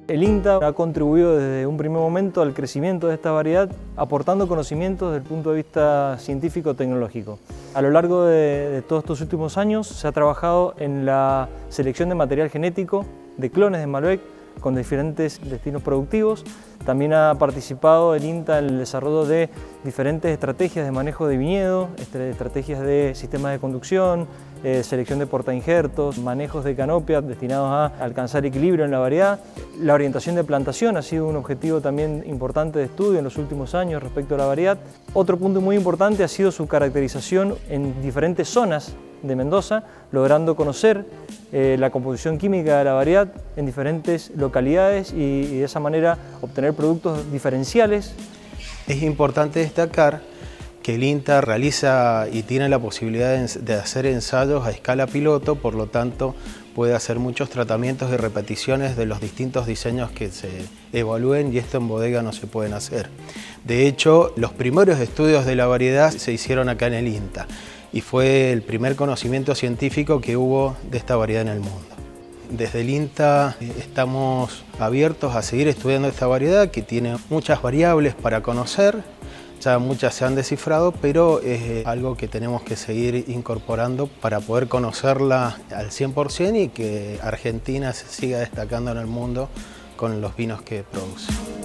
El INTA ha contribuido desde un primer momento al crecimiento de esta variedad, aportando conocimientos desde el punto de vista científico-tecnológico. A lo largo de todos estos últimos años se ha trabajado en la selección de material genético de clones de Malbec con diferentes destinos productivos. También ha participado el INTA en el desarrollo de diferentes estrategias de manejo de viñedo, estrategias de sistemas de conducción, selección de portainjertos, manejos de canopia destinados a alcanzar equilibrio en la variedad. La orientación de plantación ha sido un objetivo también importante de estudio en los últimos años respecto a la variedad. Otro punto muy importante ha sido su caracterización en diferentes zonas de Mendoza, logrando conocer la composición química de la variedad en diferentes localidades y de esa manera obtener productos diferenciales. Es importante destacar que el INTA realiza y tiene la posibilidad de hacer ensayos a escala piloto, por lo tanto puede hacer muchos tratamientos y repeticiones de los distintos diseños que se evalúen, y esto en bodega no se pueden hacer. De hecho, los primeros estudios de la variedad se hicieron acá en el INTA y fue el primer conocimiento científico que hubo de esta variedad en el mundo. Desde el INTA estamos abiertos a seguir estudiando esta variedad, que tiene muchas variables para conocer. Ya muchas se han descifrado, pero es algo que tenemos que seguir incorporando para poder conocerla al 100% y que Argentina se siga destacando en el mundo con los vinos que produce.